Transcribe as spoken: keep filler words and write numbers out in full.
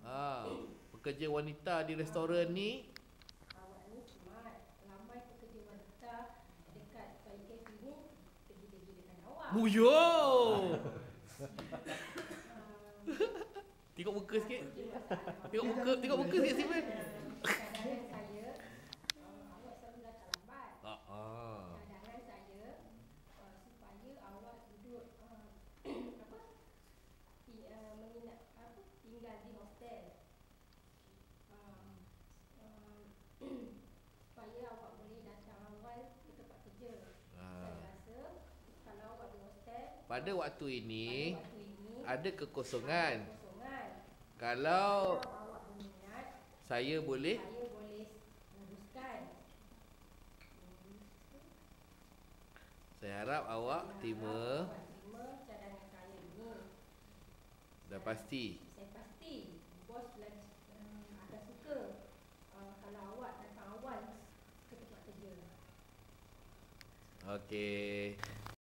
Ha, pekerja wanita di restoran ni. Awak ni smart. Ramai pekerja wanita dekat Fire Cafe ni pergi-pergi dengan awak. Muyo. Um, Tengok muka sikit. Satu je masalah. Tengok muka, tengok muka sikit Steven. Cadangan saya, uh, awak selalu datang lambat. Ha ah. Cadangan saya uh, supaya awak duduk uh, apa? Ti, uh, menginap apa? Tinggal di hostel. Uh, uh, supaya awak boleh datang awal ke tempat kerja. Ah. Saya rasa kalau awak di hostel Pada waktu ini pada waktu ini ada kekosongan. kosongan. Kalau Kalau awak berminat, saya boleh, saya boleh uruskan. Hmm. saya harap awak terima. Awak terima cadangan saya ini. Dah pasti. Saya pasti bos lagi um, akan suka uh, kalau awak datang awal ke tempat kerja. Okey.